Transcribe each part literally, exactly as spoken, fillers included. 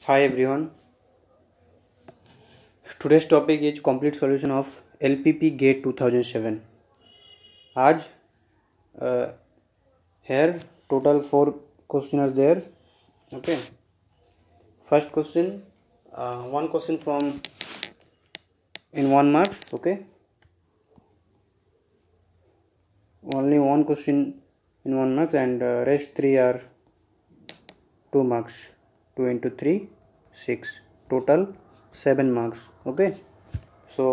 Hi everyone. Today's topic is complete solution of L P P GATE two thousand seven. आज uh, here total four questions are there. Okay. First question, uh, one question from in one marks. Okay. Only one question in one marks and uh, rest three are two marks. Two into three, six. Total seven marks. Okay. So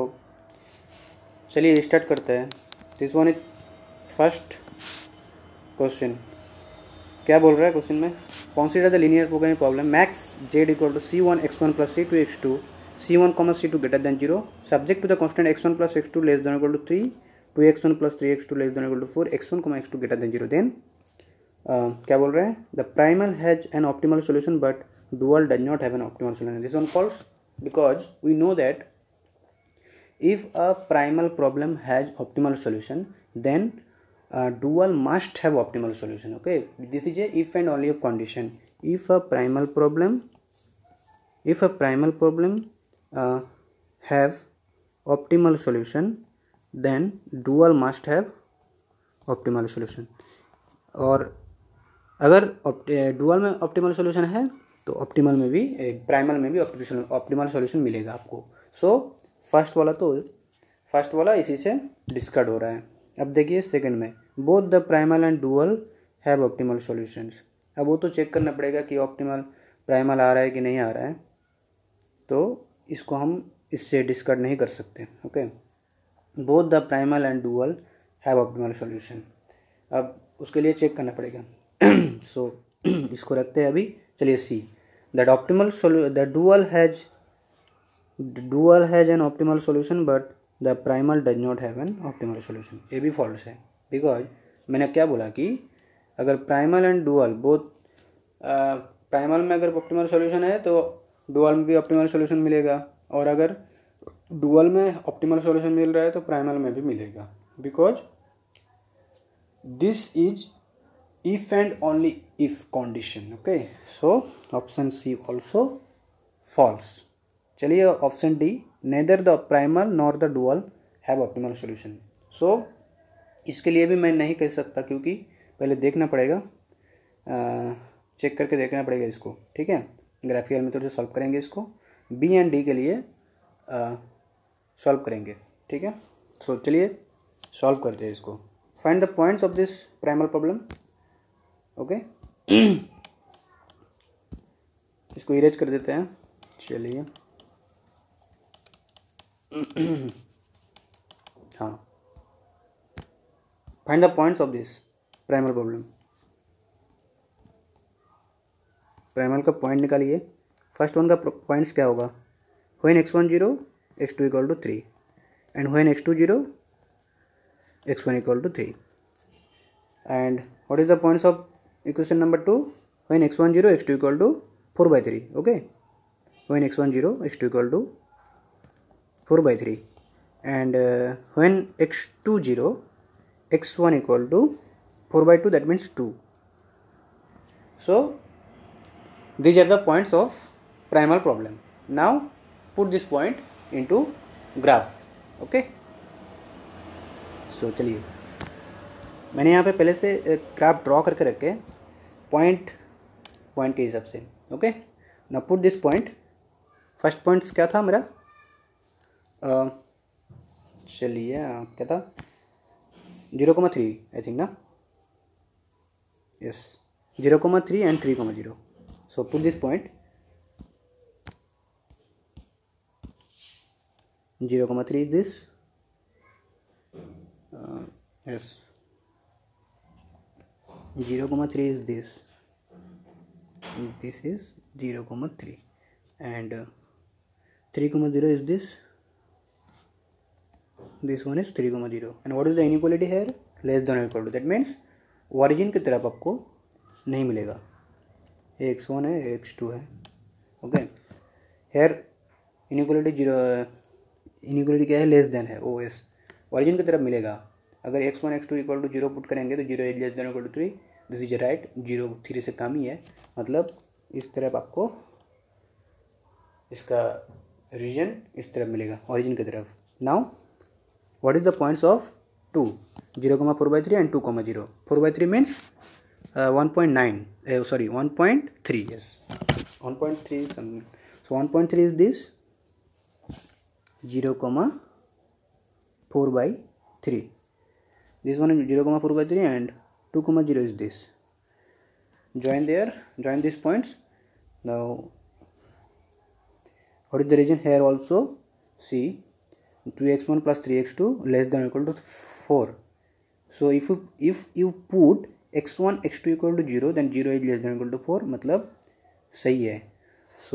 चलिए start करते हैं. This one is first question. क्या बोल रहा है question में? Consider the linear programming problem max Z equal to C one x one plus c two x two C one comma C two greater than zero subject to the constant x one plus x two less than equal to three two x one plus three x two less than equal to four x one comma x two greater than zero. Then क्या बोल रहे हैं? The primal has an optimal solution but dual does not have an optimal solution. This one false because we know that if a primal problem has optimal solution then uh, dual must have optimal solution. Okay, this is a if and only a condition. If a primal problem if a primal problem uh, have optimal solution then dual must have optimal solution. और अगर dual में optimal solution है तो optimal में भी primal में भी optimal solution मिलेगा आपको. सो so, फर्स्ट वाला तो फर्स्ट वाला इसी से डिस्कर्ड हो रहा है. अब देखिए सेकंड में both the primal and dual have optimal solutions. अब वो तो चेक करना पड़ेगा कि ऑप्टिमल प्राइमल आ रहा है कि नहीं आ रहा है, तो इसको हम इससे डिस्कर्ड नहीं कर सकते. Okay, both the primal and dual have optimal solution. अब उसके लिए चेक करना पड़ेगा. सो so, इसको रखते हैं अभी. चलिए see that optimal the dual has dual has an optimal solution but the primal does not have an optimal solution. ये भी फॉल्स है बिकॉज मैंने क्या बोला कि अगर primal and dual both primal में अगर ऑप्टिमल सॉल्यूशन है तो डुअल में भी ऑप्टिमल सॉल्यूशन मिलेगा, और अगर डुअल में ऑप्टिमल सॉल्यूशन मिल रहा है तो प्राइमल में भी मिलेगा because this is if and only if condition. Okay, so option c also false. चलिए option d neither the primal nor the dual have optimal solution. So इसके लिए भी मैं नहीं कह सकता क्योंकि पहले देखना पड़ेगा, चेक करके देखना पड़ेगा इसको. ठीक है, ग्राफिकल मेथड से सॉल्व करेंगे इसको. बी एंड डी के लिए सॉल्व करेंगे. ठीक है, सो so, चलिए सॉल्व करते हैं इसको. Find the points of this primal problem. Okay, इसको इरेज कर देते हैं. चलिए हाँ, find the points of this primal problem. Primal का पॉइंट निकालिए. फर्स्ट वन का पॉइंट्स क्या होगा? When x one zero x two equal to three and when x two zero x one equal to three. And what is the points of equation number two? When x one zero x two equal to four by three. Okay, when x one zero x two equal to four by three and uh, when x two zero x one equal to four by two, that means two. So these are the points of primal problem. Now put this point into graph. Okay, so चलिए मैंने यहाँ पे पहले से graph draw करके रखे point point के हिसाब से. Okay, now put this point. First point क्या था मेरा? Uh, चलिए क्या था? Zero comma three I think ना. Yes, zero comma three and three comma zero. So put this point zero comma three is this. Yes, zero comma three is this. This is zero comma three and three comma zero is this. This one is three comma zero. And what is the inequality here? Less than or equal to. That means origin की तरफ आपको नहीं मिलेगा. X one है, x two है. Okay, here inequality zero, inequality क्या है? Less than है, ओ एस. origin की तरफ मिलेगा. अगर x one x two equal to zero put करेंगे तो zero is less than equal to three. This is right. Zero three से कम ही है, मतलब इस तरफ आपको इसका रीजन इस तरफ मिलेगा, ओरिजिन की तरफ। Now what is the points of two, zero comma four by three and two comma zero. Four by three means one point nine, sorry one point three, yes one point three is something, so one point three is this zero comma four by three, this one is zero comma four by three and two comma zero is this. Join there, join these points. Now what is the region here also? See, two x one plus three x two less than or equal to four. So if you if you put x one x two equal to zero, then zero is less than or equal to four, मतलब सही है. So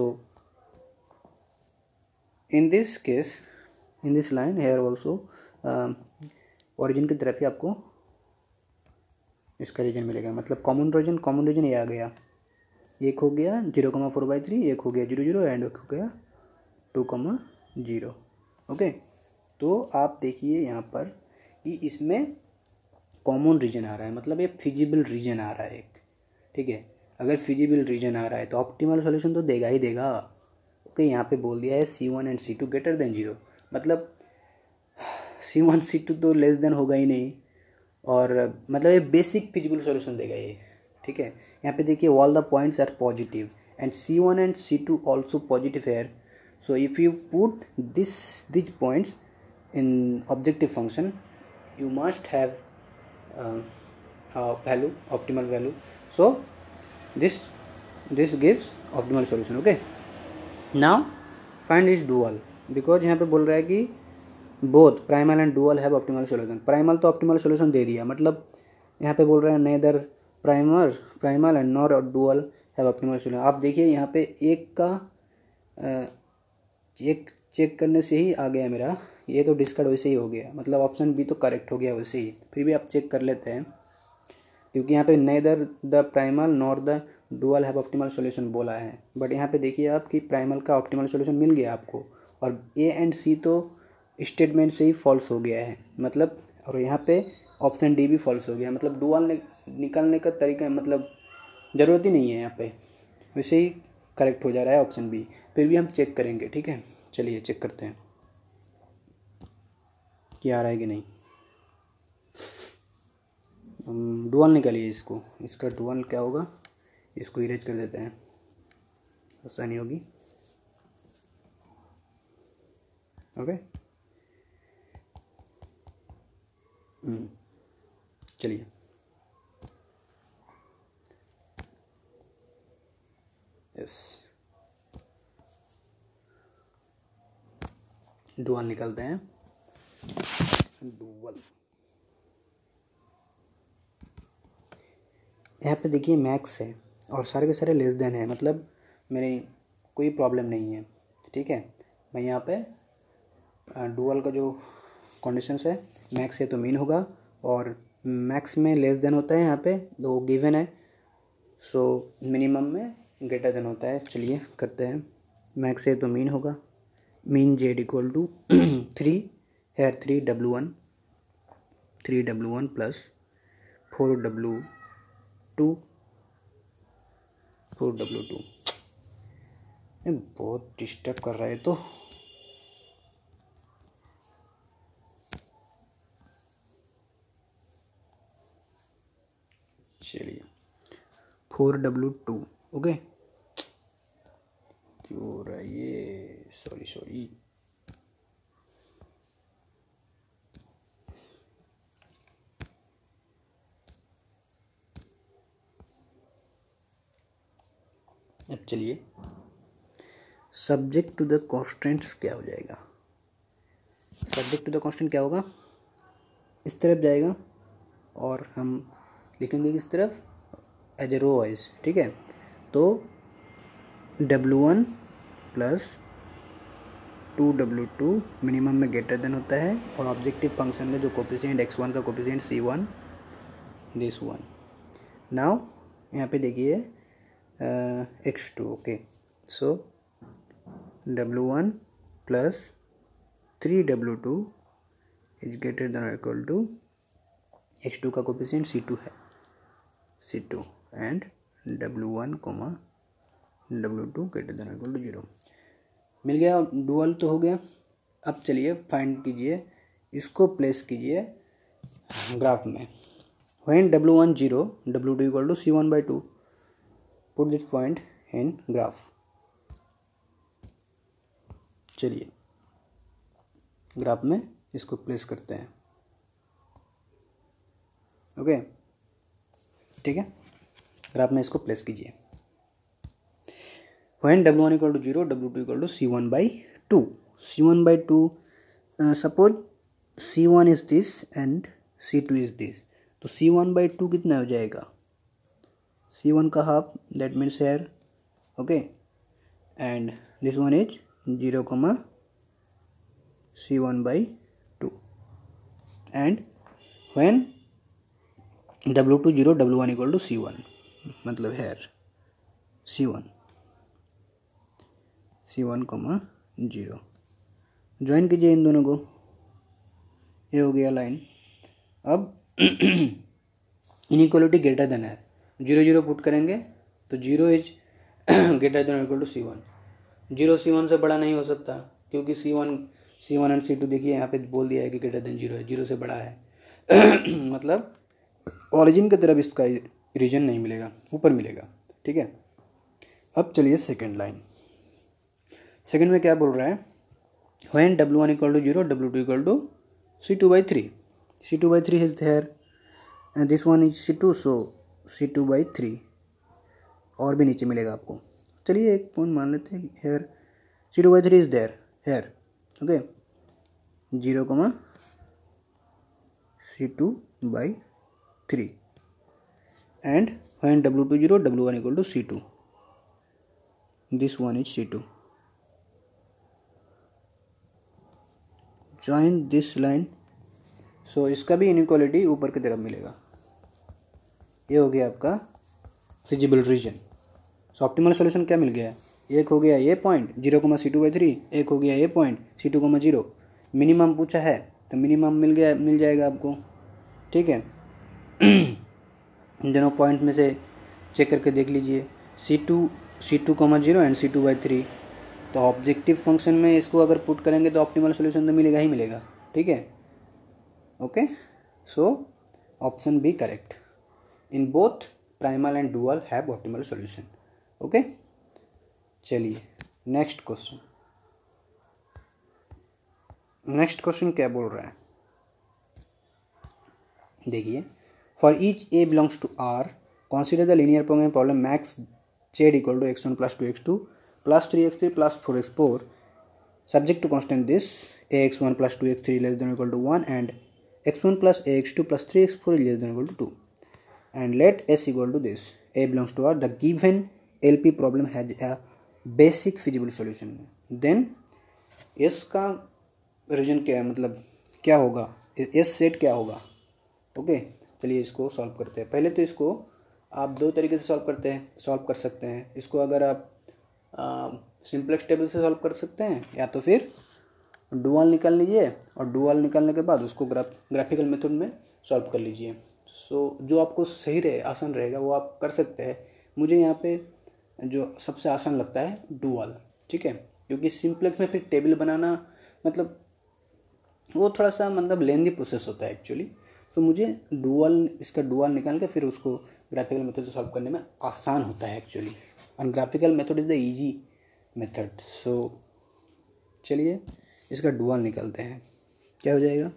in this case, in this line here also origin की तरफ ही आपको इसका reason मिलेगा, मतलब common reason common reason ये आ गया, एक हो गया zero comma four by three, एक हो गया जीरो जीरो एंड एक हो गया टू कमा जीरो. ओके, तो आप देखिए यहाँ पर कि इसमें कॉमन रीजन आ रहा है, मतलब ये फिजिबल रीजन आ रहा है एक. ठीक है, अगर फिजिबल रीजन आ रहा है तो ऑप्टिमल सॉल्यूशन तो देगा ही देगा. ओके, यहाँ पे बोल दिया है सी one and C two greater than zero, मतलब सी वन सी टू तो लेस देन होगा ही नहीं, और मतलब ये बेसिक फिजिबल सॉल्यूशन देगा ये. ठीक है, यहाँ पे देखिए all the points are positive and c one and C two also positive here. So if you put this this points in objective function, you must have uh, a value, optimal value. So this this gives optimal solution. Okay, now find its dual, because यहाँ पे बोल रहा है कि both primal and dual have optimal solution. primal तो optimal solution दे दिया, मतलब यहाँ पे बोल रहा है neither primer primal and nor dual have optimal solution. आप देखिए यहाँ पे एक का एक चेक करने से ही आ गया मेरा, ये तो डिस्कार्ड वैसे ही हो गया, मतलब ऑप्शन बी तो करेक्ट हो गया वैसे ही. फिर भी आप चेक कर लेते हैं, क्योंकि यहाँ पे neither the primal nor the dual have optimal solution बोला है. बट यहाँ पे देखिए आप कि प्राइमल का ऑप्टिमल सॉल्यूशन मिल गया आपको, और ए एंड सी तो स्टेटमेंट से ही फॉल्स हो गया है, मतलब, और यहाँ पे ऑप्शन डी भी फॉल्स हो गया, मतलब डुअल निकालने का तरीका मतलब ज़रूरत ही नहीं है, यहाँ पे वैसे ही करेक्ट हो जा रहा है ऑप्शन बी. फिर भी हम चेक करेंगे. ठीक है, चलिए चेक करते हैं कि आ रहा है कि नहीं. डुअल निकालिए इसको, इसका डुअल क्या होगा, इसको इरेज कर देते हैं, आसानी होगी. ओके, चलिए यस, डुअल निकालते हैं. डुअल यहाँ पे देखिए मैक्स है और सारे के सारे लेस देन है, मतलब मेरी कोई प्रॉब्लम नहीं है. ठीक है, मैं यहाँ पे डुअल का जो कंडीशंस है, मैक्स है तो मीन होगा, और मैक्स में लेस देन होता है, यहाँ पे दो गिवन है, सो मिनिमम में ग्रेटर देन होता है. चलिए करते हैं. मैक्स है तो मीन होगा, mean Z equal to three here three W one three W one plus four W two four W two. बहुत डिस्टर्ब कर रहा है तो. चलिए फोर डब्लू टू. ओके, क्यों हो रहा है ये, सॉरी सॉरी. अब चलिए सब्जेक्ट टू द कॉन्स्टेंट्स क्या हो जाएगा. सब्जेक्ट टू द कॉन्स्टेंट क्या होगा, इस तरफ जाएगा और हम लिखेंगे किस तरफ, एज ए रो वाइज. ठीक है, तो W one plus two W two minimum में ग्रेटर देन होता है, और ऑब्जेक्टिव फंक्शन में जो कोफिशिएंट एक्स वन का coefficient C one this one. Now यहाँ पे देखिए X two. Okay, so W one plus three W two is greater than और इक्वल टू एक्स टू का कोफिशिएंट सी टू है, C two and W one comma W two greater than और equal to zero. मिल गया, dual तो हो गया। अब चलिए फाइंड कीजिए, इसको प्लेस कीजिए ग्राफ में। When W one zero W two equal to C one by two, put this point in graph. चलिए ग्राफ में इसको प्लेस करते हैं। ओके ठीक है, ग्राफ में इसको प्लेस कीजिए। When W one equal to zero W two equal to C one by two, C one by two, suppose C one is this and C two is this, तो C one by two कितना हो जाएगा, C one का half, that means here. Okay, and this one is zero comma C one by two, and when W two zero W one equal to C one, मतलब hair c one, सी one comma zero, join कीजिए इन दोनों को, ये हो गया line. अब inequality greater than है, जीरो जीरो पुट करेंगे तो zero is greater than equal to C one, zero c one से बड़ा नहीं हो सकता, क्योंकि c one C one and C two देखिए यहाँ पे बोल दिया है कि ग्रेटर देन जीरो है, जीरो से बड़ा है मतलब ऑरिजिन की तरफ इसका रीजन नहीं मिलेगा, ऊपर मिलेगा। ठीक है, अब चलिए सेकेंड लाइन। सेकेंड में क्या बोल रहा है, when W one equal to zero W two equal to C two by three, C two by three is there and this one is C two, so C two by three, और भी नीचे मिलेगा आपको। चलिए एक point मान लेते हैं, here C two by three is there here. Okay, zero comma C two by three, and when W two zero W one equal to C two, this one is C two, join this line, so इसका भी inequality ऊपर की तरफ मिलेगा। ये हो गया आपका feasible region. So optimal solution क्या मिल गया है, एक हो गया ये point zero comma c two by three, एक हो गया ये point c two comma zero. Minimum पूछा है तो मिनिमम मिल गया, मिल जाएगा आपको। ठीक है इन दोनों पॉइंट में से चेक करके देख लीजिए, c two C two comma zero and C two by three, तो ऑब्जेक्टिव फंक्शन में इसको अगर पुट करेंगे तो ऑप्टिमल सॉल्यूशन तो मिलेगा ही मिलेगा। ठीक है, okay, so option B correct, in both primal and dual have optimal solution. Okay, चलिए नेक्स्ट क्वेश्चन। नेक्स्ट क्वेश्चन क्या बोल रहा है, देखिए, for each a belongs to r consider the linear programming problem max z equal to x one plus two x two plus three x three plus four x four subject to constant this a x one plus two x three less than or equal to one and x one plus a x two plus three x four is less than or equal to two, and let s equal to this, a belongs to r, the given L P problem has a basic feasible solution, then s का region क्या है, मतलब क्या होगा, s set क्या होगा। Okay, चलिए इसको सॉल्व करते हैं। पहले तो इसको आप दो तरीके से सॉल्व करते हैं सॉल्व कर सकते हैं। इसको अगर आप सिंपलेक्स टेबल से सॉल्व कर सकते हैं, या तो फिर डुअल निकाल लीजिए और डुअल निकालने के बाद उसको ग्राफ ग्राफिकल मेथड में सॉल्व कर लीजिए। सो so, जो आपको सही रहे आसान रहेगा वो आप कर सकते हैं। मुझे यहाँ पे जो सबसे आसान लगता है डुअल। ठीक है, क्योंकि सिंपलेक्स में फिर टेबल बनाना मतलब वो थोड़ा सा मतलब लेंदी प्रोसेस होता है एक्चुअली। तो मुझे डुअल इसका डुअल निकाल के फिर उसको ग्राफिकल मेथड से सॉल्व करने में आसान होता है एक्चुअली, और graphical method is the easy method. So चलिए इसका डुअल निकालते हैं, क्या हो जाएगा,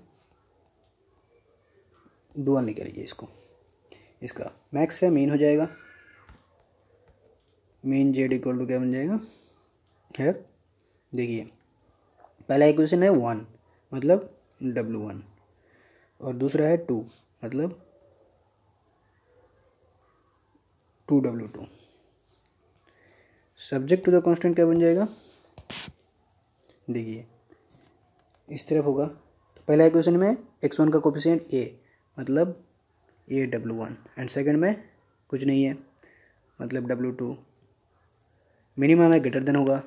डुअल निकालिए इसको। इसका मैक्स है मीन हो जाएगा, मीन जेड इक्वल टू क्या बन जाएगा, खैर देखिए पहला इक्वेशन है वन मतलब डब्ल्यू वन, और दूसरा है टू मतलब two W two. Subject to the constant क्या बन जाएगा, देखिए इस तरफ होगा। तो पहला इक्वेशन में एक्स वन का कोफिशिएंट ए मतलब A W one, and second में कुछ नहीं है मतलब डब्ल्यू टू। मिनिमम है ग्रेटर देन होगा,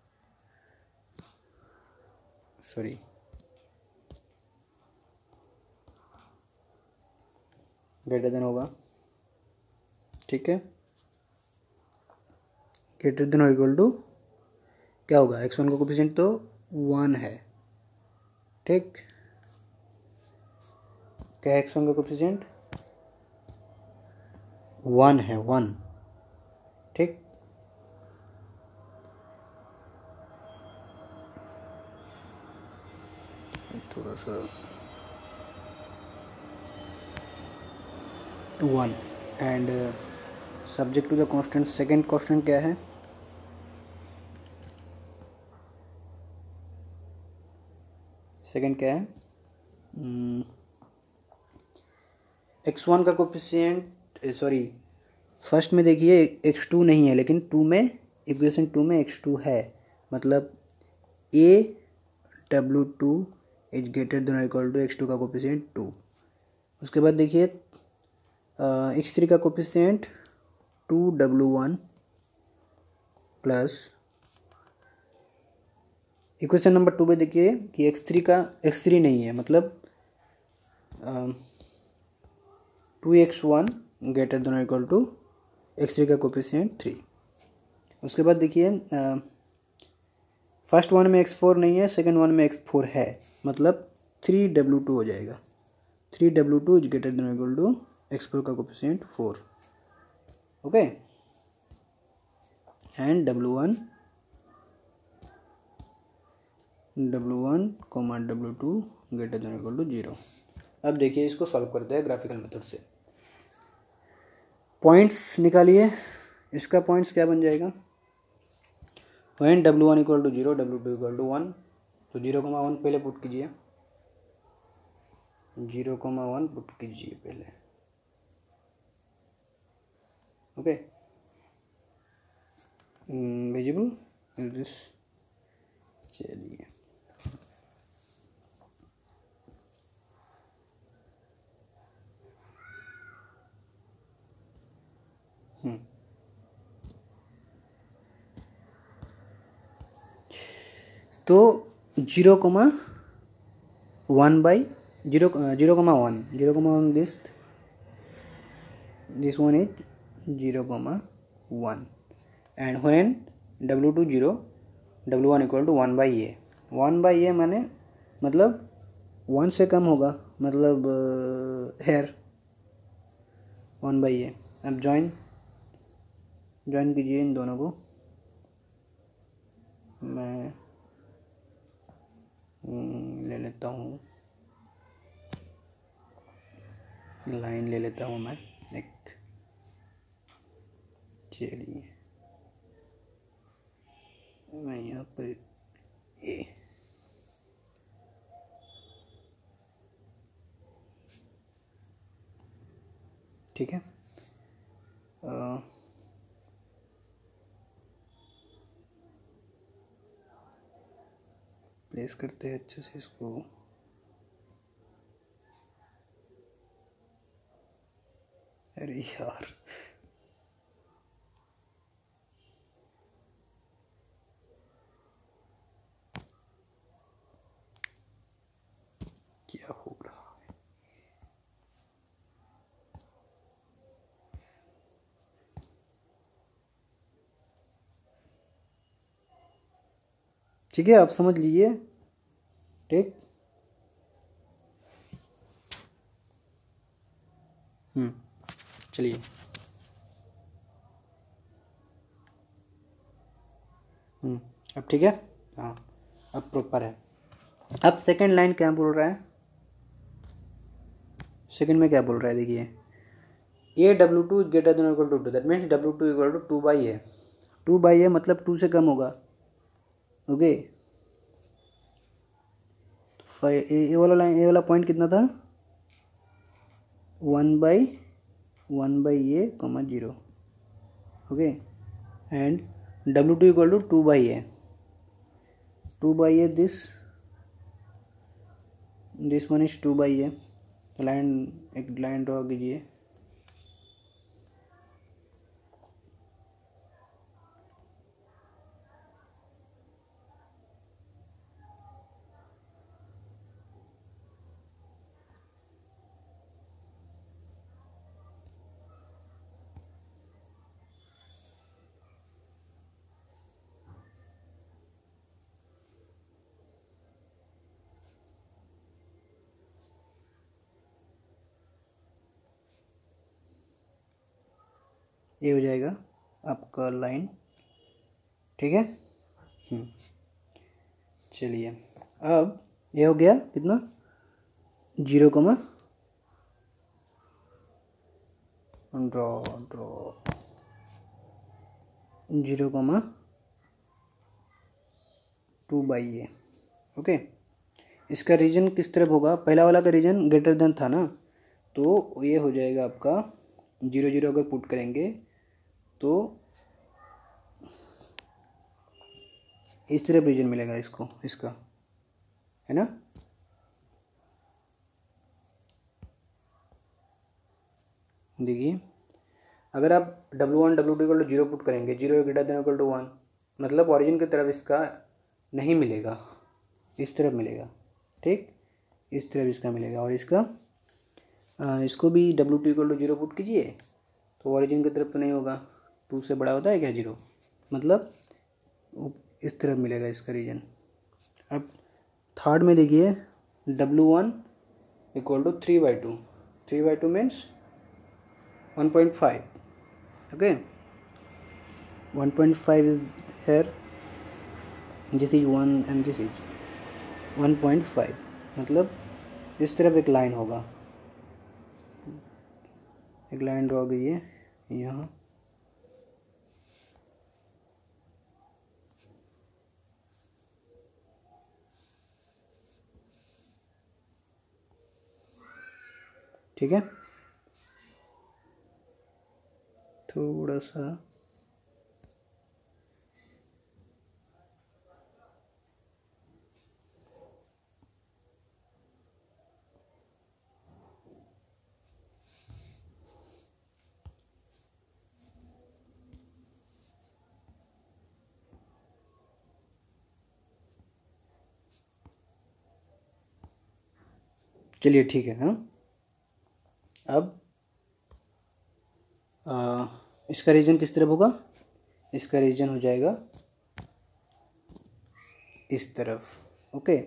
सॉरी ग्रेटर देन होगा। ठीक है, ग्रेटर देन और इक्वल टू क्या होगा, एक्स वन का कोफिशिएंट तो वन है, ठीक। क्या है एक्स वन का कोफिशिएंट, वन है, वन, ठीक। थोड़ा सा one and subject to the constant, second constant क्या है, सेकंड क्या है, एक्स वन का कोफिशिएंट, सॉरी फर्स्ट में देखिए एक्स टू नहीं है, लेकिन टू में, इक्वेशन टू में एक्स टू है, मतलब A W two is greater than equal to x two का कोफिशिएंट टू। उसके बाद देखिए एक्स थ्री का coefficient two W one plus, equation number two पे देखिए कि एक्स थ्री का, एक्स थ्री नहीं है, मतलब two x one greater than equal to X three का कोफिशिएंट थ्री। उसके बाद देखिए फर्स्ट वन में एक्स फोर नहीं है, सेकेंड वन में एक्स फोर है, मतलब थ्री डब्ल्यू टू हो जाएगा, three W two is greater than equal to X four का coefficient four, okay. And W one W one comma W two greater than equal to zero. अब देखिए इसको solve करते हैं ग्राफिकल मेथड से। Points निकालिए, इसका पॉइंट्स क्या बन जाएगा, when W one equal to zero W two equal to one, तो जीरो कोमा वन पहले पुट कीजिए, जीरो कोमा वन पुट कीजिए पहले, ओके। विजिबल इज दिस, चलिए हम्म तो zero comma one by zero, zero comma one, zero comma one, this this one is zero comma one, and when W two zero W one equal to one by A, one by A माने मतलब one से कम होगा, मतलब here one by ए। अब join join कीजिए इन दोनों को, मैं ले लेता हूँ, लाइन ले लेता हूँ मैं एक, चलिए मैं यहाँ पर ए, ठीक है। प्लेस करते हैं अच्छे से इसको, अरे यार क्या हो रहा है, ठीक है आप समझ लीजिए, ठीक। हम्म चलिए हम्म अब ठीक है, हाँ अब प्रॉपर है। अब सेकंड लाइन क्या बोल रहा है, सेकंड में क्या बोल रहा है देखिए, A W two is greater than equal to two, that means W two equal to two by A, two by A मतलब टू से कम होगा, ओके। ये वाला लाइन, ये वाला पॉइंट कितना था, one by one by A comma zero, okay. And W two equal to two by A, two by A, this this one is two by A, line एक line draw कीजिए, ये हो जाएगा आपका लाइन, ठीक है। चलिए अब ये हो गया कितना, zero comma draw draw zero comma two by A. Okay, इसका रीजन किस तरफ होगा, पहला वाला का रीजन ग्रेटर देन था ना, तो ये हो जाएगा आपका जीरो जीरो अगर पुट करेंगे तो इस तरफ रीजन मिलेगा इसको, इसका है ना। देखिए अगर आप W one W two equal to zero put करेंगे, zero greater than equal to one, मतलब ऑरिजिन की तरफ इसका नहीं मिलेगा, इस तरफ मिलेगा, ठीक, इस तरफ इसका मिलेगा। और इसका आ, इसको भी W two equal to zero put कीजिए तो ऑरिजिन की तरफ तो नहीं होगा, टू से बड़ा होता है क्या जीरो, मतलब इस तरफ मिलेगा इसका रीजन। अब थर्ड में देखिए W one equal to three by two, three by two means one point five, okay, one point five is here, this is one and this is one point five, मतलब इस तरफ एक line होगा, एक line draw कीजिए यहाँ, ठीक है, थोड़ा सा चलिए ठीक है। हाँ अब आ, इसका रीजन किस तरफ होगा, इसका रीजन हो जाएगा इस तरफ, ओके,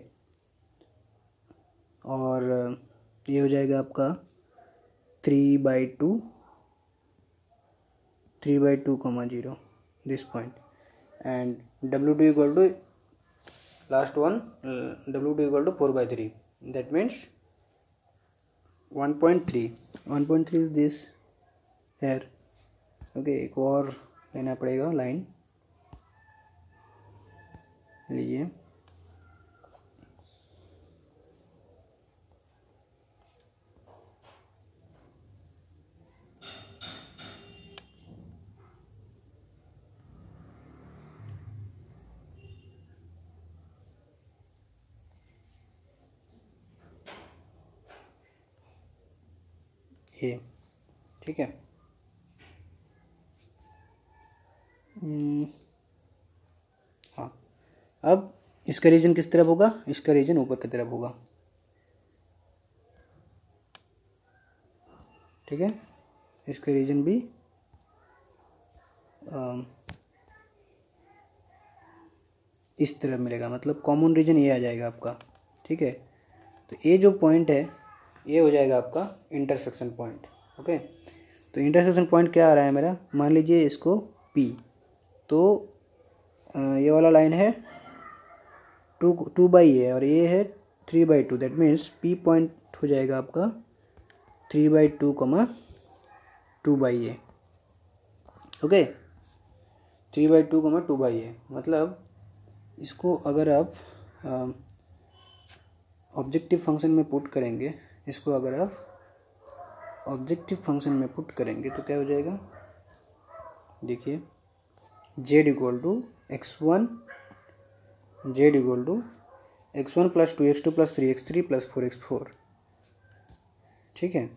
और ये हो जाएगा आपका three by two, three by two comma zero, this point, and W two equal to last one, W two equal to four by three, that means one point three, one point three is this here, okay. एक और लेना पड़ेगा line, लीजिए, ये ठीक है। हाँ अब इसका रीजन किस तरफ होगा, इसका रीजन ऊपर की तरफ होगा, ठीक है, इसका रीजन भी आ, इस तरफ मिलेगा, मतलब कॉमन रीजन ये आ जाएगा आपका, ठीक है। तो ये जो पॉइंट है ये हो जाएगा आपका इंटरसेक्शन पॉइंट, ओके। तो इंटरसेक्शन पॉइंट क्या आ रहा है मेरा, मान लीजिए इसको P, तो ये वाला लाइन है टू टू बाई ए और ये है three by two, that means P point हो जाएगा आपका three by two comma two by A, okay, three by two comma two by A, मतलब इसको अगर आप ऑब्जेक्टिव फंक्शन में पुट करेंगे, इसको अगर आप ऑब्जेक्टिव फंक्शन में पुट करेंगे तो क्या हो जाएगा, देखिए Z equal to x one, Z equal to x one plus two x two plus three X three plus four X four, ठीक है।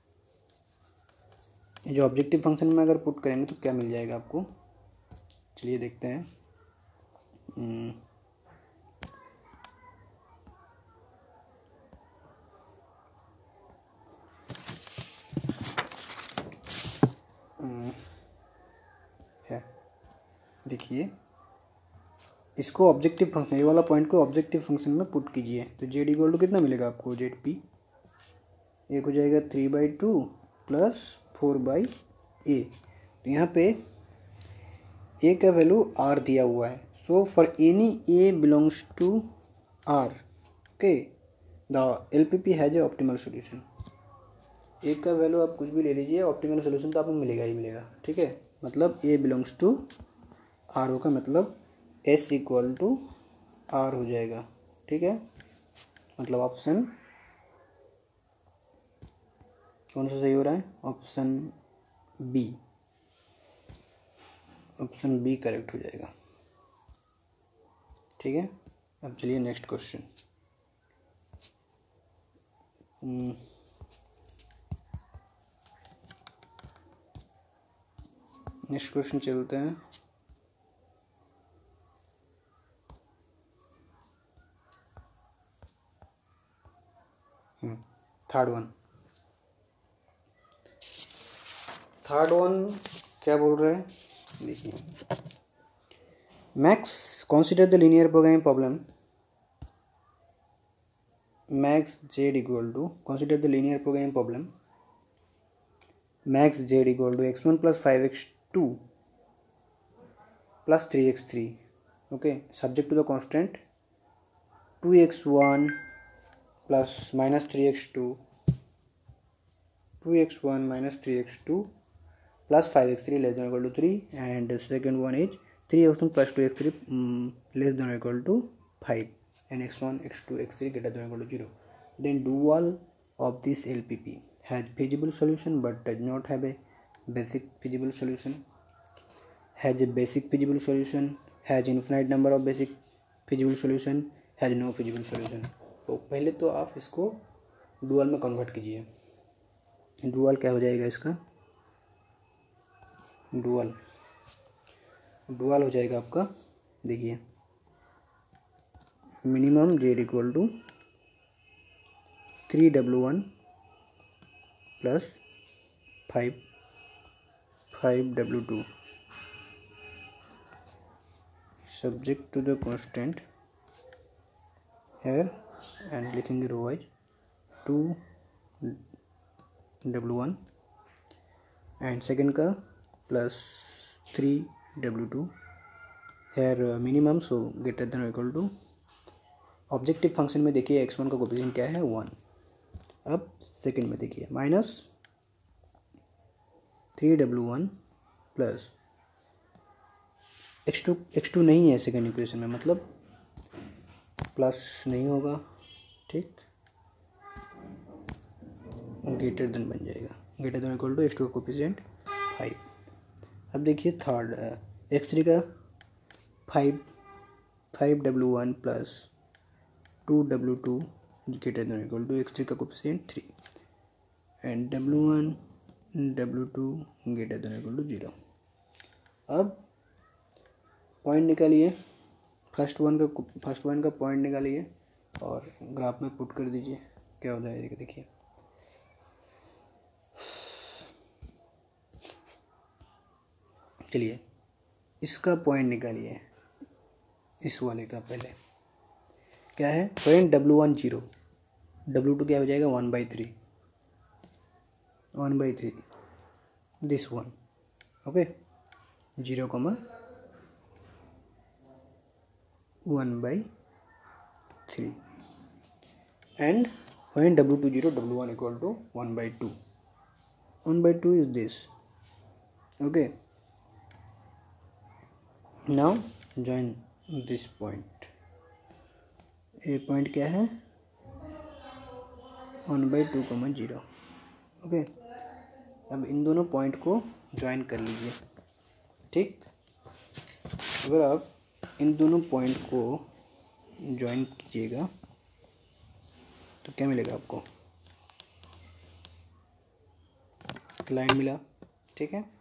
ये जो ऑब्जेक्टिव फंक्शन में अगर पुट करेंगे तो क्या मिल जाएगा आपको, चलिए देखते हैं। है देखिए, इसको ऑब्जेक्टिव फंक्शन, ये वाला पॉइंट को ऑब्जेक्टिव फंक्शन में पुट कीजिए तो जेड इक्वल टू कितना मिलेगा आपको, जेड पी एक हो जाएगा three by two plus four by A, तो यहाँ पे ए का वैल्यू आर दिया हुआ है, so for any A belongs to R, okay, the L P P has a optimal solution. A का वैल्यू आप कुछ भी ले लीजिए, ऑप्टिमल सोल्यूशन तो आपको मिलेगा ही मिलेगा, ठीक है। मतलब ए बिलोंग्स टू आर हो का मतलब एस इक्वल टू आर हो जाएगा, ठीक है। मतलब ऑप्शन कौन सा सही हो रहा है? Option B, option B correct हो जाएगा, ठीक है। अब चलिए नेक्स्ट क्वेश्चन। नेक्स्ट क्वेश्चन चलते हैं। थर्ड वन थर्ड वन क्या बोल रहे हैं, देखिए। Max consider the linear programming problem max Z equal to consider the linear programming problem max Z equal to x one plus five X two plus three X three, okay, subject to the constant two x one plus minus three x two two x one minus three x two plus five X three less than equal to three, and second one is three X one plus two X three less than equal to five, and x one, x two, x three greater than or equal to zero. Then dual of this L P P has feasible solution but does not have a basic feasible solution, has a basic feasible solution, has infinite number of basic feasible solution, has no feasible solution. तो पहले तो आप इसको dual में convert कीजिए। Dual क्या हो जाएगा इसका? डुअल डुअल हो जाएगा आपका, देखिए, minimum Z equal to three W one plus five five W two subject to the constant here and लिखेंगे row wise two W one and second का plus three W two here minimum, so greater than equal to objective function में देखिए x one का coefficient क्या है? One. अब second में देखिए minus three W one plus x two x two नहीं है सेकेंड इक्वेशन में, मतलब प्लस नहीं होगा, ठीक, ग्रेटर देन बन जाएगा, greater than equal to x two का कोएफिशिएंट फाइव। अब देखिए थर्ड एक्स थ्री का five five W one plus two W two greater than equal to X three का coefficient three and W one W two greater than equal to zero. अब point निकालिए, first one का first one का point निकालिए और graph में put कर दीजिए, क्या हो जाएगा देखिए। चलिए इसका पॉइंट निकालिए, इस वाले का पहले क्या है? Point W one zero, W two क्या हो जाएगा? One by three one by three this one, okay, zero comma one by three and point W two zero W one equal to one by two one by two is this, okay. Now join this point, ये point क्या है? One by two comma zero, okay. अब इन दोनों point को join कर लीजिए, ठीक। अगर आप इन दोनों पॉइंट को ज्वाइन कीजिएगा तो क्या मिलेगा आपको? लाइन मिला, ठीक है।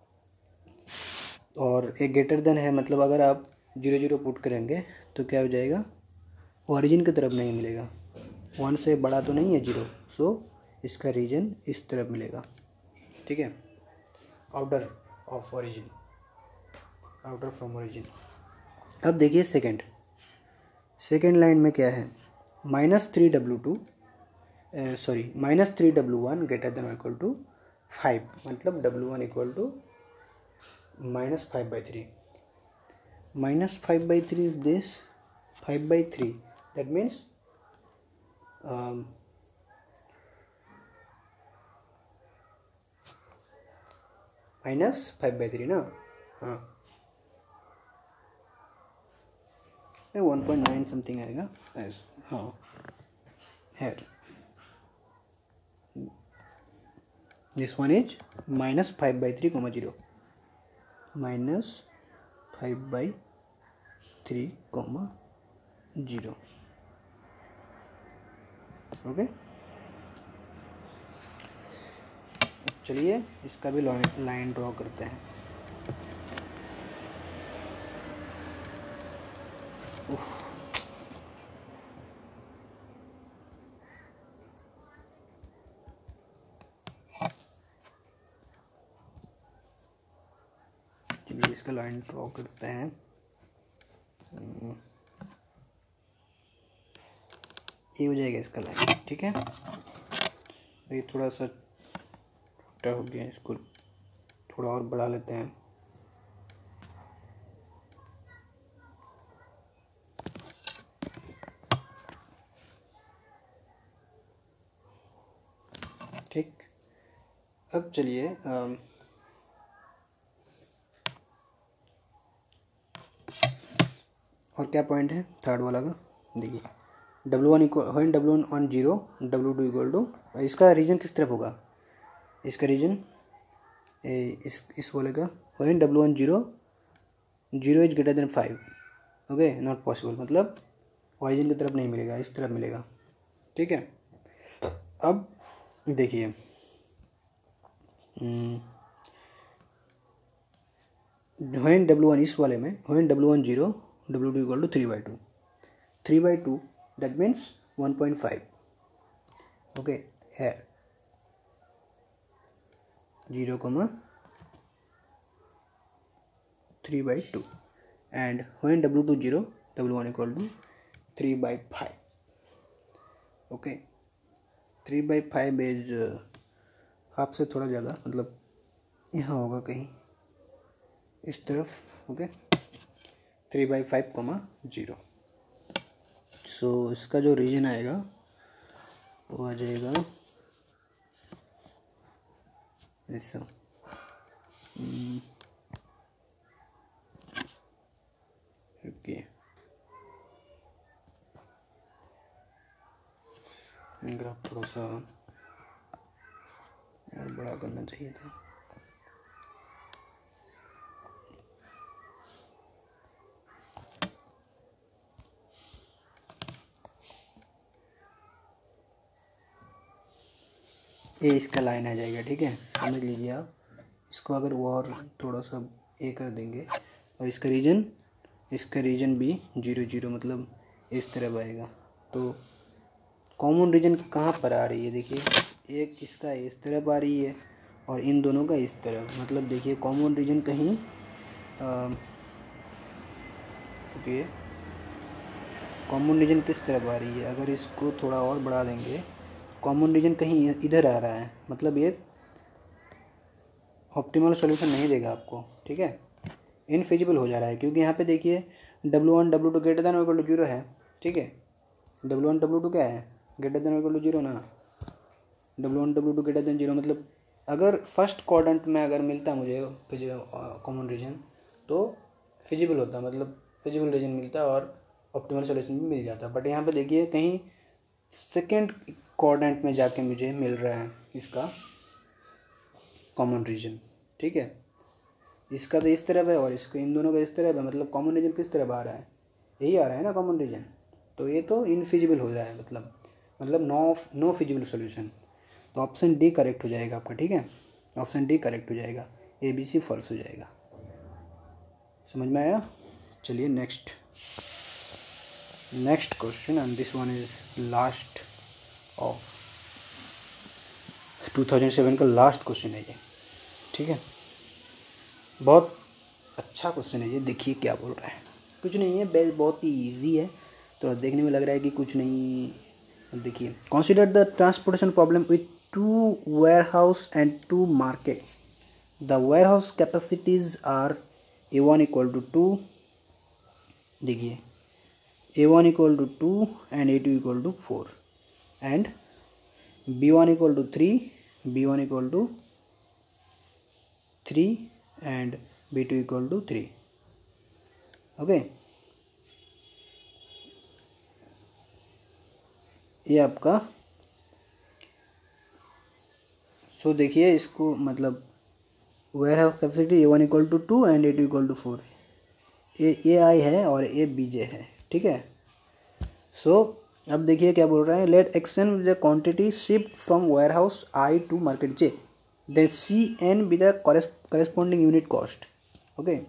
और एक ग्रेटर देन है, मतलब अगर आप जीरो जीरो पुट करेंगे तो क्या हो जाएगा? ओरिजिन की तरफ नहीं मिलेगा, वन से बड़ा तो नहीं है जीरो, सो इसका रीजन इस तरफ मिलेगा, ठीक है, outer of origin, outer from origin. अब देखिए सेकेंड सेकेंड लाइन में क्या है? Minus three W two sorry minus three W one greater than equal to five, मतलब W one equal to minus five by three. Minus five by three is this, five by three. That means um, minus five by three ना, हाँ one point nine something आएगा ऐस, हाँ है. This one is minus five by three comma zero, minus five by three comma zero. Okay, चलिए इसका भी line draw करते हैं. उफ. चलिए इसका लाइन ड्रॉ करते हैं. ये हो जाएगा इसका लाइन, ठीक है. ये थोड़ा सा छोटा हो गया, इसको थोड़ा और बढ़ा लेते हैं. ठीक, अब चलिए और क्या पॉइंट है थर्ड वाला का. देखिए W one equal when W one on zero W two equal to, इसका रीजन किस तरफ होगा, इसका रीजन इस इस वाले का when W one zero zero is greater than five. Okay, not possible, मतलब ऑरिजिन की तरफ नहीं मिलेगा, इस तरफ मिलेगा. ठीक है. अब देखिए व्हेन डब्ल्यू वन इस वाले में when W one zero W two equal to three by two, three by two that means one point five. okay, here zero comma three by two, and when w two zero w one equal to three by five. okay, three by five is uh, half से थोड़ा ज़्यादा, मतलब यहाँ होगा कहीं इस तरफ. Okay, three by five comma zero. So इसका जो रीजन आएगा वो आ जाएगा ऐसा. ओके, ग्राफ थोड़ा सा यार बड़ा करना चाहिए था. ये इसका लाइन आ जाएगा. ठीक है, समझ लीजिए आप इसको. अगर वो और थोड़ा सा ए कर देंगे और इसका रीजन इसका रीजन भी जीरो जीरो, मतलब इस तरफ आएगा. तो कॉमन रीजन कहाँ पर आ रही है, देखिए एक इसका इस तरफ आ रही है और इन दोनों का इस तरफ. मतलब देखिए कॉमन रीजन कहीं ओके कॉमन रीजन किस तरफ आ रही है. अगर इसको थोड़ा और बढ़ा देंगे, कॉमन रीजन कहीं इधर आ रहा है, मतलब ये ऑप्टिमल सॉल्यूशन नहीं देगा आपको. ठीक है, इनफिजिबल हो जा रहा है, क्योंकि यहाँ पे देखिए W one W two greater than equal to zero है. ठीक है, डब्ल्यू वन डब्ल्यू टू क्या है, greater than equal to zero ना. W one W two greater than zero, मतलब अगर फर्स्ट क्वाड्रेंट में अगर मिलता मुझे कॉमन रीजन तो फिजिबल होता, मतलब फिजिबल रीजन मिलता और ऑप्टिमल सॉल्यूशन भी मिल जाता. बट यहाँ पे देखिए कहीं सेकेंड क्वाड्रेंट में जाके मुझे मिल रहा है इसका कॉमन रीजन. ठीक है, इसका तो इस तरफ है और इसका इन दोनों का इस तरफ है, मतलब कॉमन रीजन किस तरफ आ रहा है, यही आ रहा है ना कॉमन रीजन. तो ये तो इनफिजिबल हो रहा है, मतलब मतलब नो नो फिजिबल सॉल्यूशन. तो ऑप्शन डी करेक्ट हो जाएगा आपका. ठीक है, ऑप्शन डी करेक्ट हो जाएगा, ए बी सी फॉल्स हो जाएगा. समझ में आया. चलिए next next question, and this one is last of two thousand seven का लास्ट क्वेश्चन है ये. ठीक है, बहुत अच्छा क्वेश्चन है ये. देखिए क्या बोल रहा है. कुछ नहीं है, बहुत ही इजी है. तो देखने में लग रहा है कि कुछ नहीं. देखिए, consider the transportation problem with two warehouse and two markets. The warehouse capacities are A one equal to two, देखिए A one equal to two and A two equal to four and B one equal to three, B one equal to three and B two equal to three. Okay, ये आपका, so देखिए इसको मतलब warehouse capacity A one equal to two and A two equal to four, A A I है और A B J है, ठीक है। सो so, अब देखिए क्या बोल रहा है, let exchange the quantity shift from warehouse I to market J, then C N be the corresponding unit cost. Okay,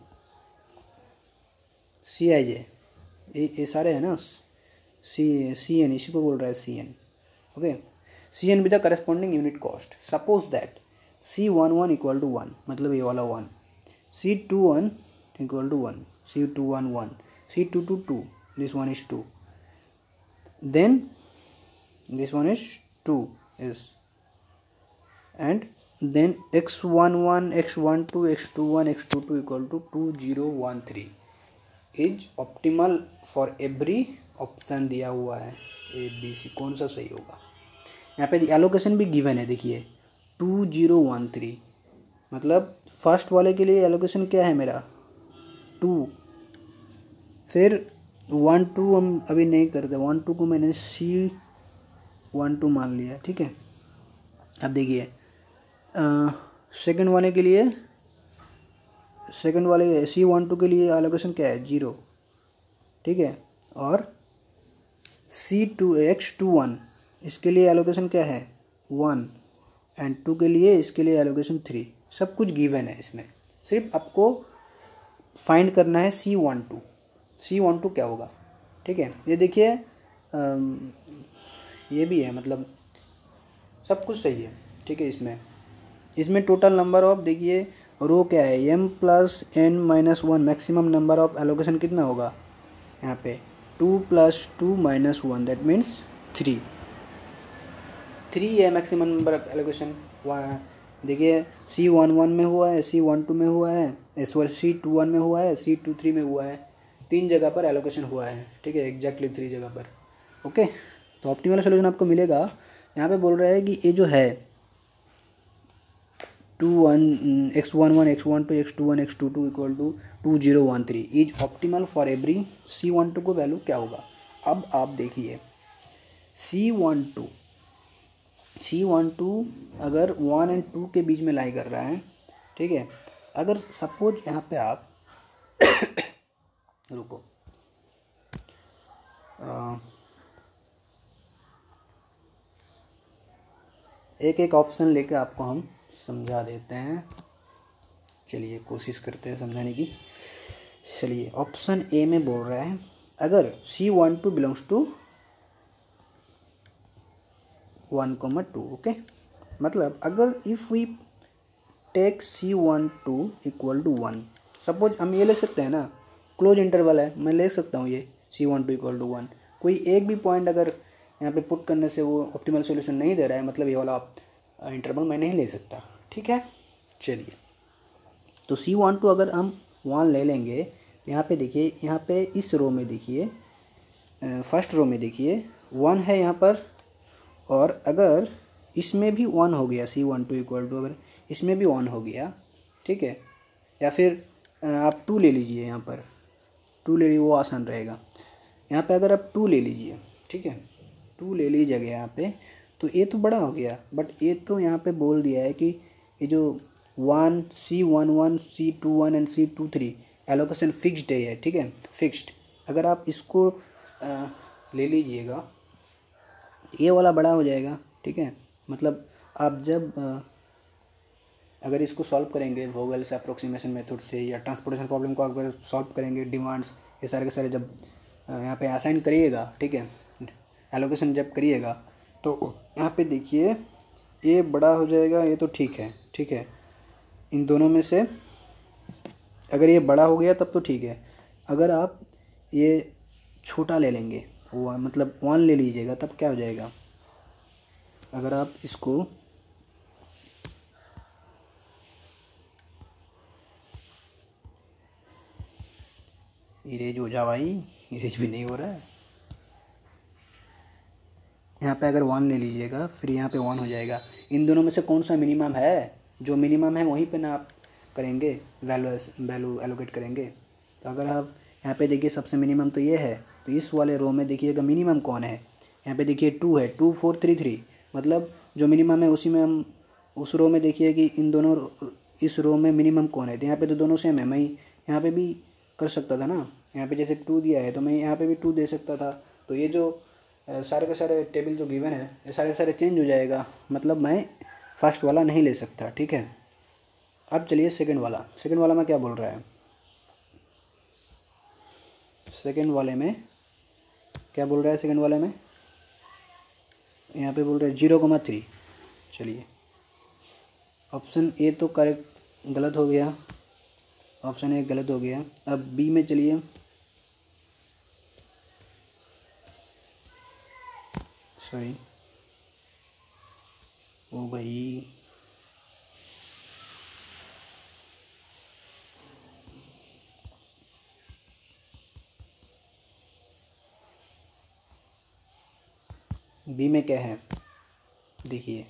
C I J ये सारे है ना, सी सी एन इसी को बोल रहा है C N. Okay, C N be the corresponding unit cost. Suppose that C one one equal to one, मतलब ये वाला one, C two one equal to one, C two one one, C two two two, this one is two, then this one is two is, and then x one one, x one two, x two one, x two two equal to two zero one three is optimal for every option दिया हुआ है A B C, कौन सा सही होगा। यहाँ पे allocation भी गिवन है, देखिए टू जीरो वन थ्री, मतलब फर्स्ट वाले के लिए एलोकेशन क्या है मेरा टू, फिर वन टू हम अभी नहीं करते, वन टू को मैंने सी वन टू मान लिया, ठीक है। अब देखिए सेकंड वाले के लिए, सेकंड वाले सी वन टू के लिए एलोकेशन क्या है जीरो, ठीक है, और C two x two one इसके लिए एलोकेशन क्या है वन, एंड टू के लिए इसके लिए एलोकेशन थ्री, सब कुछ गिवन है इसमें, सिर्फ आपको फाइंड करना है सी वन टू, सी वन टू क्या होगा, ठीक है। ये देखिए ये भी है, मतलब सब कुछ सही है, ठीक है। इसमें इसमें टोटल नंबर ऑफ, देखिए रो क्या है M plus N minus one, maximum number of allocation कितना होगा यहाँ पे two plus two minus one, that means three, three है मैक्सिमम नंबर ऑफ एलोकेशन। देखिए सी वन वन में हुआ है, सी वन टू में हुआ है, इस बार सी टू वन में हुआ है, सी टू थ्री में हुआ है, तीन जगह पर एलोकेशन हुआ है, ठीक है, एग्जैक्टली थ्री जगह पर। ओके, तो ऑप्टिमल सोल्यूशन आपको मिलेगा। यहाँ पे बोल रहा है कि ये जो है two one x one one x one two x two one x two two equal to two zero one three is optimal for every C one two को वैल्यू क्या होगा। अब आप देखिए सी वन टू सी one two अगर one and two के बीच में लाई कर रहा है, ठीक है। अगर सपोज यहाँ पे आप रुको आ, एक एक ऑप्शन लेकर आपको हम समझा देते हैं, चलिए कोशिश करते हैं समझाने की। चलिए ऑप्शन ए में बोल रहा है अगर C one two belongs to one comma two, okay, मतलब अगर if we take C one two equal to one, suppose हम ये ले सकते हैं ना, क्लोज इंटरवल है, मैं ले सकता हूँ ये C one two equal to one, कोई एक भी पॉइंट अगर यहाँ पे पुट करने से वो ऑप्टिमल सॉल्यूशन नहीं दे रहा है, मतलब ये वाला इंटरवल मैं नहीं ले सकता, ठीक है। चलिए तो सी वन टू अगर हम वन ले लेंगे, यहाँ पे देखिए, यहाँ पे इस रो में देखिए, फर्स्ट रो में देखिए वन है यहाँ पर, और अगर इसमें भी वन हो गया C one two equal to, अगर इसमें भी वन हो गया, ठीक है, या फिर आप टू ले लीजिए, यहाँ पर टू ले लीजिए, वो आसान रहेगा। यहाँ पे अगर आप टू ले लीजिए, ठीक है, टू ले लीजिएगा यहाँ पे, तो ये तो बड़ा हो गया, बट ये तो यहाँ पे बोल दिया है कि ये जो one C one one C two one and C two three allocation fixed है, ठीक है, फिक्स्ड। अगर आप इसको आ, ले लीजिएगा, ये वाला बड़ा हो जाएगा, ठीक है, मतलब आप जब आ, अगर इसको सॉल्व करेंगे वोवेल्स अप्रोक्सीमेशन मेथड से या ट्रांसपोर्टेशन प्रॉब्लम को अगर सॉल्व करेंगे, डिमांड्स ये सारे के सारे जब यहाँ पे असाइन करिएगा, ठीक है, एलोकेशन जब करिएगा, तो यहाँ पे देखिए ये बड़ा हो जाएगा, ये तो ठीक है, ठीक है, इन दोनों में से अगर ये बड़ा हो गया तब तो ठीक है। अगर आप ये छोटा ले लेंगे, वो मतलब वन ले लीजिएगा, तब क्या हो जाएगा, अगर आप इसको इरेज हो जा भाई, इरेज भी नहीं हो रहा है। यहाँ पे अगर वन ले लीजिएगा फिर यहाँ पे वन हो जाएगा। इन दोनों में से कौन सा मिनिमम है? जो मिनिमम है वहीं पे ना आप करेंगे, वैल्यू वैल्यू एलोकेट करेंगे। तो अगर आप यहाँ पे देखिए सबसे मिनिमम तो ये है, तो इस वाले रो में देखिएगा मिनिमम कौन है। यहाँ पे देखिए टू है, टू फोर थ्री थ्री, मतलब जो मिनिमम है उसी में हम उस रो में देखिए कि इन दोनों इस रो में मिनिमम कौन है। तो यहाँ पे तो दोनों सेम है, मैं यहाँ पे भी कर सकता था ना, यहाँ पे जैसे टू दिया है तो मैं यहाँ पे भी टू दे सकता था। तो ये जो सारे के सारे टेबल जो गिवन है ये सारे सारे चेंज हो जाएगा, मतलब मैं फर्स्ट वाला नहीं ले सकता, ठीक है। अब चलिए सेकंड वाला, सेकंड वाला में क्या बोल रहा है? सेकंड वाले में क्या बोल रहा है? सेकंड वाले में यहाँ पे बोल रहा है जीरो कोमा थ्री। चलिए ऑप्शन ए तो करेक्ट गलत हो गया, ऑप्शन ए गलत हो गया। अब बी में चलिए, सॉरी ओ भाई, बी में क्या है देखिए,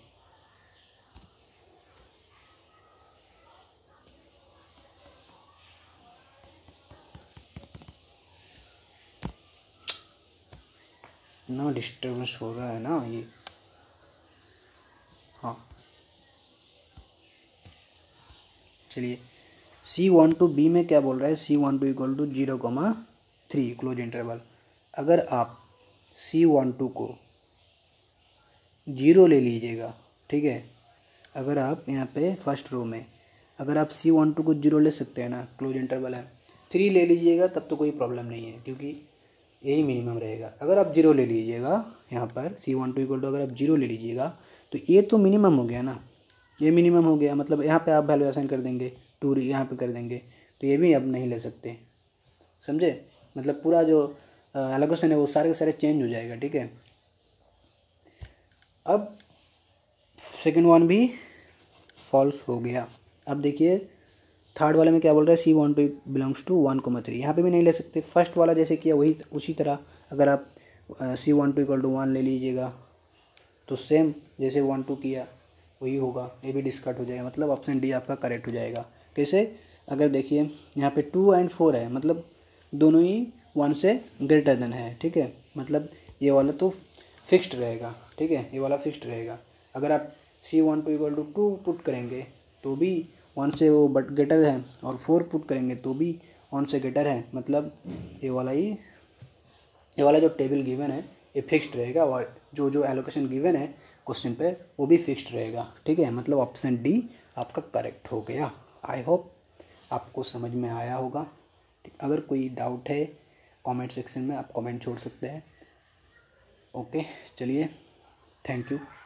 ना डिस्टर्बेंस हो रहा है ना ये। हाँ चलिए, सी वन टू बी में क्या बोल रहा है? सी one two equal to zero comma three close interval. अगर आप सी वन टू को जीरो ले लीजिएगा, ठीक है, अगर आप यहाँ पे फर्स्ट रो में अगर आप सी वन टू को जीरो ले सकते हैं ना, क्लोज इंटरवल है, थ्री ले लीजिएगा तब तो कोई प्रॉब्लम नहीं है क्योंकि यही मिनिमम रहेगा। अगर आप जीरो ले लीजिएगा यहाँ पर C one two equal to अगर आप जीरो ले लीजिएगा तो ये तो मिनिमम हो गया ना, ये मिनिमम हो गया, मतलब यहाँ पे आप वैल्यू असाइन कर देंगे, टू यहाँ पे कर देंगे, तो ये भी आप नहीं ले सकते, समझे? मतलब पूरा जो एलोकेशन है वो सारे के सारे चेंज हो जाएगा, ठीक है। अब सेकेंड वन भी फॉल्स हो गया। अब देखिए थर्ड वाले में क्या बोल रहा है? सी one two belongs to one comma three, यहाँ पर भी नहीं ले सकते। फर्स्ट वाला जैसे किया वही उसी तरह अगर आप C one two equal to one ले लीजिएगा तो सेम जैसे वन टू किया वही होगा, ये भी डिस्कार्ड हो जाएगा, मतलब ऑप्शन डी आपका करेक्ट हो जाएगा। कैसे? अगर देखिए यहाँ पे टू एंड फोर है, मतलब दोनों ही वन से ग्रेटर देन है, ठीक है, मतलब ये वाला तो फिक्स्ड रहेगा, ठीक है, ये वाला फिक्स्ड रहेगा। अगर आप C one two equal to two put करेंगे तो भी वन से वो बट ग्रेटर है, और फोर पुट करेंगे तो भी वन से ग्रेटर है, मतलब ये वाला ही ये वाला जो टेबल गिवन है ये फिक्स्ड रहेगा, और जो जो एलोकेशन गिवन है क्वेश्चन पे वो भी फिक्स्ड रहेगा, ठीक है, मतलब ऑप्शन डी आपका करेक्ट हो गया। आई होप आपको समझ में आया होगा। अगर कोई डाउट है कमेंट सेक्शन में आप कमेंट छोड़ सकते हैं। ओके चलिए, थैंक यू।